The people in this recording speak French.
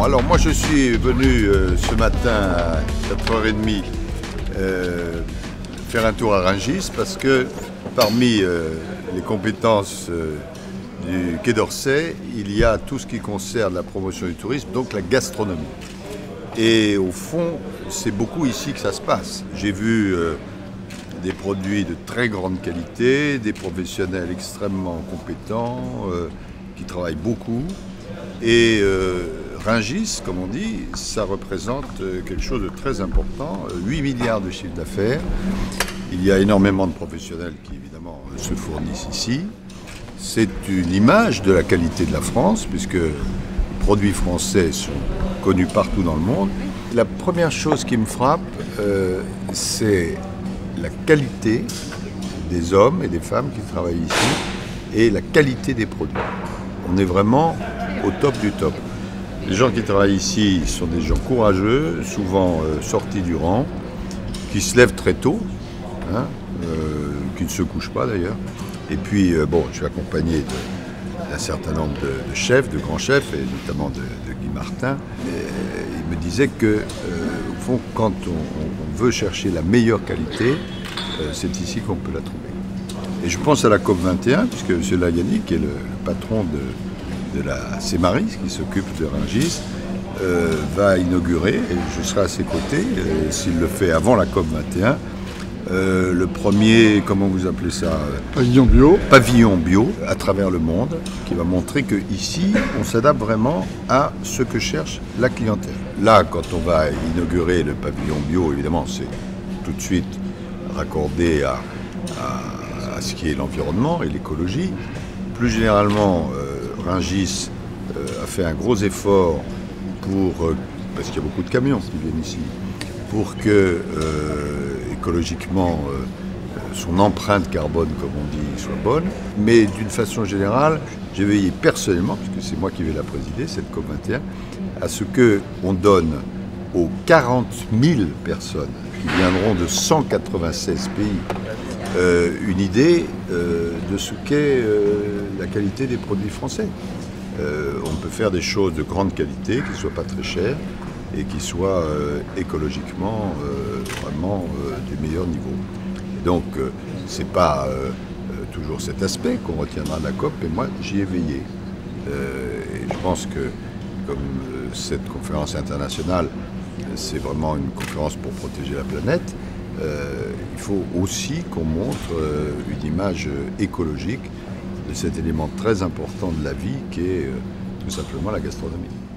Bon, alors moi je suis venu ce matin à 4h30 faire un tour à Rungis parce que parmi les compétences du Quai d'Orsay, il y a tout ce qui concerne la promotion du tourisme, donc la gastronomie. Et au fond, c'est beaucoup ici que ça se passe. J'ai vu des produits de très grande qualité, des professionnels extrêmement compétents, qui travaillent beaucoup. Et Rungis, comme on dit, ça représente quelque chose de très important, 8 milliards de chiffre d'affaires. Il y a énormément de professionnels qui, évidemment, se fournissent ici. C'est une image de la qualité de la France, puisque les produits français sont connus partout dans le monde. La première chose qui me frappe, c'est la qualité des hommes et des femmes qui travaillent ici et la qualité des produits. On est vraiment au top du top. Les gens qui travaillent ici sont des gens courageux, souvent sortis du rang, qui se lèvent très tôt, qui ne se couchent pas d'ailleurs. Et puis, bon, je suis accompagné d'un certain nombre de chefs, de grands chefs, et notamment de Guy Martin. Il me disait que, au fond, quand on veut chercher la meilleure qualité, c'est ici qu'on peut la trouver. Et je pense à la COP21, puisque M. Layani, qui est le patron de la CEMARIS, qui s'occupe de Rungis, va inaugurer, et je serai à ses côtés, s'il le fait avant la COP21, le premier, comment vous appelez ça? Pavillon bio. Pavillon bio à travers le monde, qui va montrer qu'ici, on s'adapte vraiment à ce que cherche la clientèle. Là, quand on va inaugurer le pavillon bio, évidemment, c'est tout de suite raccordé à ce qui est l'environnement et l'écologie. Plus généralement, Rungis a fait un gros effort parce qu'il y a beaucoup de camions qui viennent ici, pour que écologiquement son empreinte carbone, comme on dit, soit bonne. Mais d'une façon générale, j'ai veillé personnellement, puisque c'est moi qui vais la présider, cette COP21, à ce qu'on donne aux 40 000 personnes qui viendront de 196 pays une idée de ce qu'est la qualité des produits français. On peut faire des choses de grande qualité, qui ne soient pas très chères et qui soient écologiquement vraiment du meilleur niveau. Et donc, ce n'est pas toujours cet aspect qu'on retiendra de la COP, mais moi, j'y ai veillé. Et je pense que, comme cette conférence internationale, c'est vraiment une conférence pour protéger la planète, il faut aussi qu'on montre une image écologique de cet élément très important de la vie qui est tout simplement la gastronomie.